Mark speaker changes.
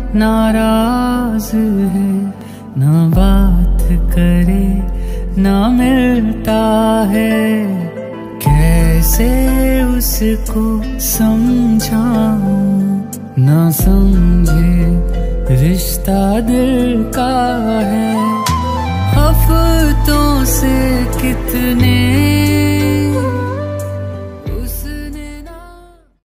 Speaker 1: नाराज है, ना बात करे ना मिलता है। कैसे उसको समझाऊं, ना समझे रिश्ता दिल का है। हफ्तों से कितने